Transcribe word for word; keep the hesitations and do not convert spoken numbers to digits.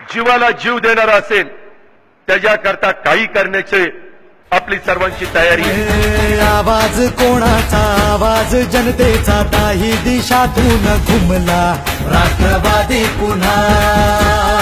जीवाला जीव देणारा असेल त्याच्याकरता काही करण्याचे आपली सर्वांची तयारी आहे। आवाज कोणाचा, आवाज जनतेचा, ताही दिशातून घुमला राष्ट्रवादी पुन्हा।